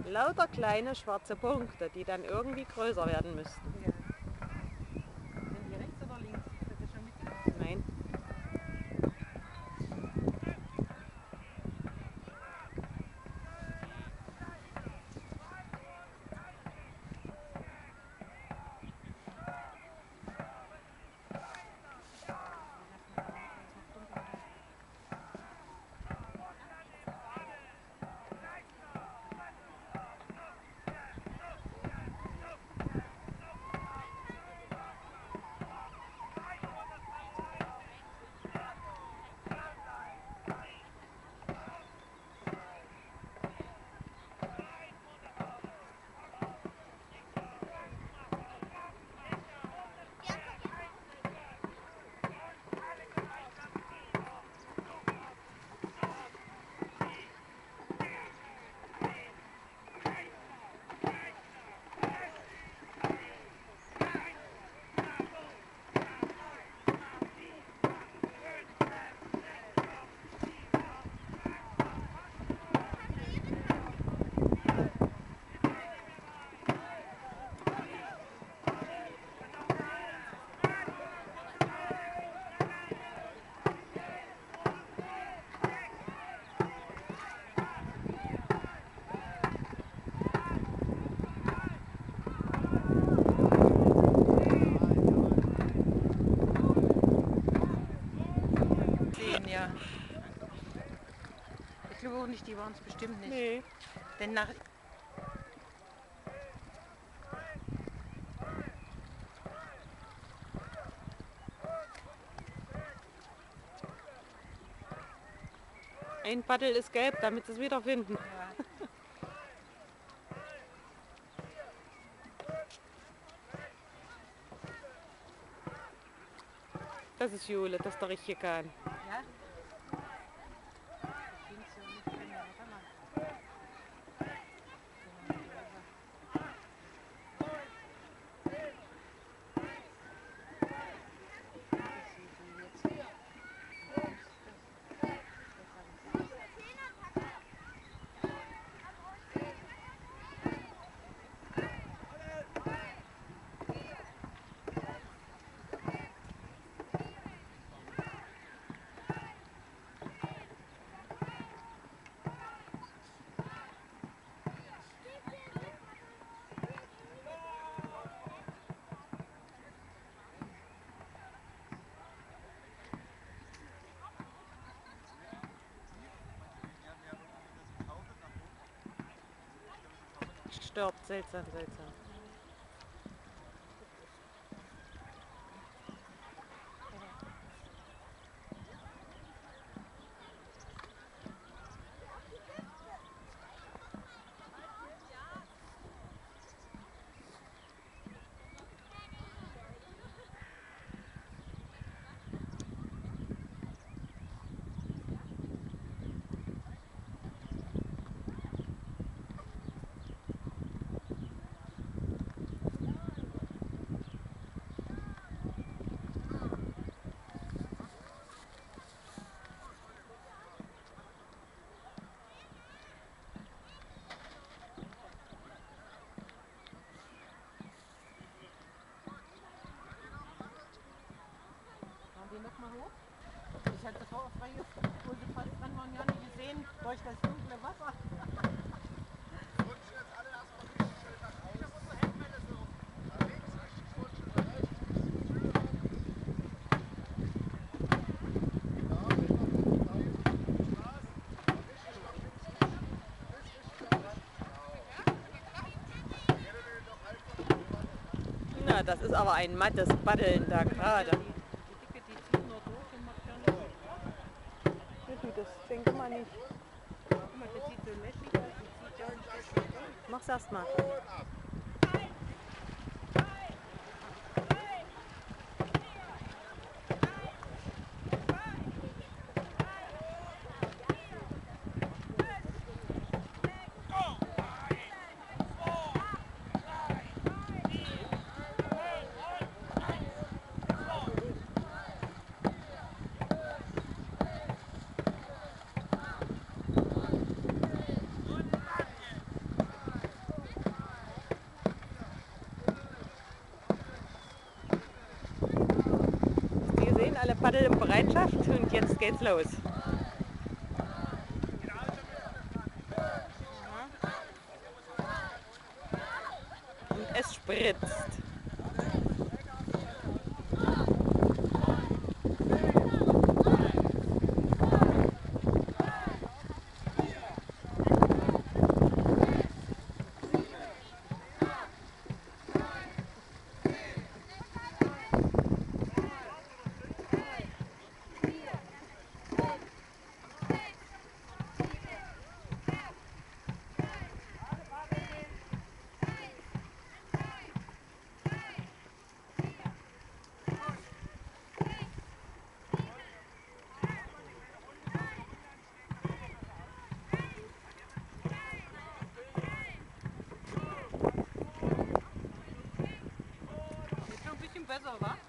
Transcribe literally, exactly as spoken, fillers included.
Lauter kleine schwarze Punkte, die dann irgendwie größer werden müssten. Ja. Sind die rechts oder links? Ist das schon mitgekommen? Nein. Ja. Ich glaube auch nicht, die waren es bestimmt nicht. Nee. Denn nach Ein Paddel ist gelb, damit sie es wiederfinden. ja. Das ist Jule, das ist der richtige Kahn. Ja? Links so nicht drin, warte mal. Stirbt, seltsam, seltsam. Fahren die nochmal hoch? Ich hatte vor, wo sie fast dran waren, ja nicht gesehen, durch das dunkle Wasser. Na, das ist aber ein mattes Paddeln da gerade. Die Dicke, die zieht nur durch und macht ja nichts. Ja, du, das denke mal nicht. Guck mal, das sieht so lässig aus, die zieht ja nicht richtig durch. Mach's erst mal. Paddel in Bereitschaft und jetzt geht's los. Und es spritzt. Besser, wa?